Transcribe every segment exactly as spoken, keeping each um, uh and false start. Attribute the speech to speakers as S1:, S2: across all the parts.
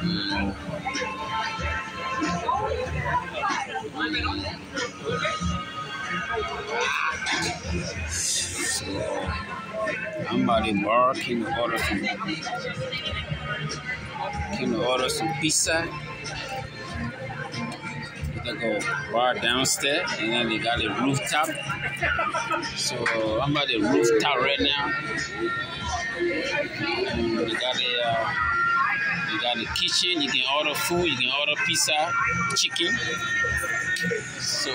S1: So I'm about to bar. Can you order some? Can you order some pizza? They go bar downstairs, and then they got a rooftop. So I'm at the rooftop right now. And they got a, uh, they got a kitchen. You can order food. You can order pizza, chicken. So,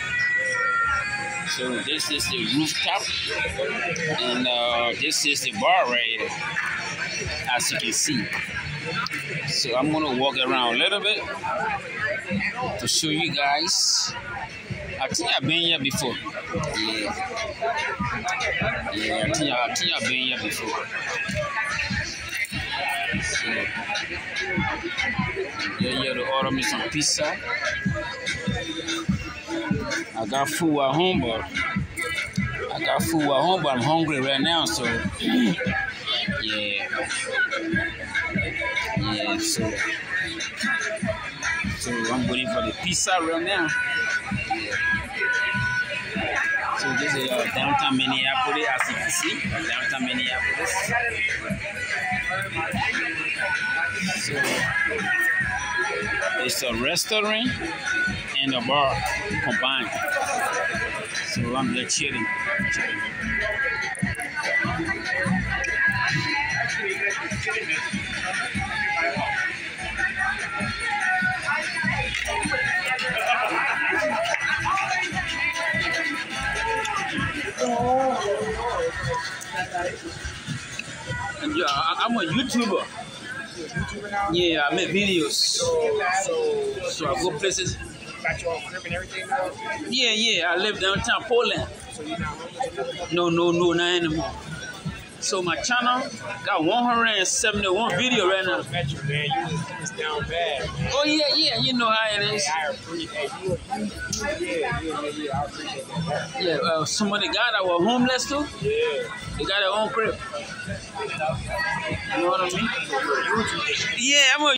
S1: so this is the rooftop, and uh, this is the bar right here, as you can see. So I'm gonna walk around a little bit to show you guys. I think I've been here before. Yeah, yeah. I think, I think I've been here before. So yeah, here to order me some pizza. I got food at home, but I got food at home, but I'm hungry right now. So yeah, yeah. So. So I'm waiting for the pizza right now. So this is uh, downtown Minneapolis, as you can see, downtown Minneapolis. So it's a restaurant and a bar combined. So I'm just chilling. chilling. Yeah, I'm a YouTuber. Yeah, I make videos. So, so I go places.
S2: Got your own crib and everything now?
S1: Yeah, yeah. I live downtown Portland.
S2: So you're not homeless?
S1: No, no, no, not anymore. So my channel got one hundred seventy-one video right now.
S2: I met you, man. You was, you was down bad, man.
S1: Oh yeah, yeah. You know how it is.
S2: Hey, I appreciate you. you, you yeah, yeah, yeah, yeah. I appreciate that.
S1: Yeah, uh, some of the guys that were homeless too.
S2: Yeah.
S1: They got their own crib. You know what I mean? Yeah, I'm a